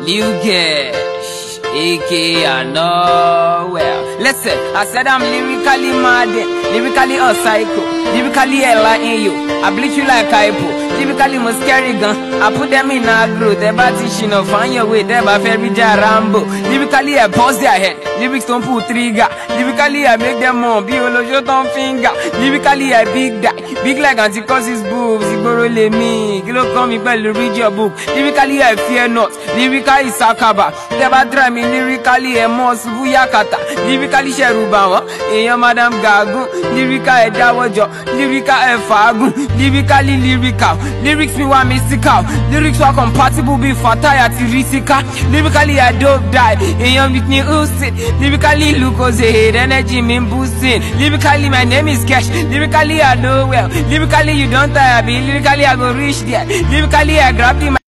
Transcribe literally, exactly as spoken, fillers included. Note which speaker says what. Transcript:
Speaker 1: New Kesh, aka I know well. Listen, I said I'm lyrically mad, lyrically a psycho, lyrically a lie in you. I bleach you like hypo, lyrically must carry gun. I put them in aggro, they bad teaching of find your way, they bad fairy Rambo. Lyrically I pause their head, lyrics don't pull trigger. Lyrically I make them more, biology don't finger. Lyrically I big die, big like anti-causes boobs. Igboro le me, kilo come me well read your book. Lyrically I fear not, lyrically sakaba. They bad try me lyrically a mos buyakata. Lyrically sheruba, eh madam gagu. Lyrically a dawajo, lyrically a fagu. Lyrically lyrical, lyrics me wa mystical. Lyrics were compatible be fataya tirisika. Lyrically I dope die, eh with me usit. Lyrically look as head energy me boosting. Lyrically my name is Kesh. Lyrically I know well. Lyrically you don't tire me. Lyrically I go reach there. Lyrically I grab the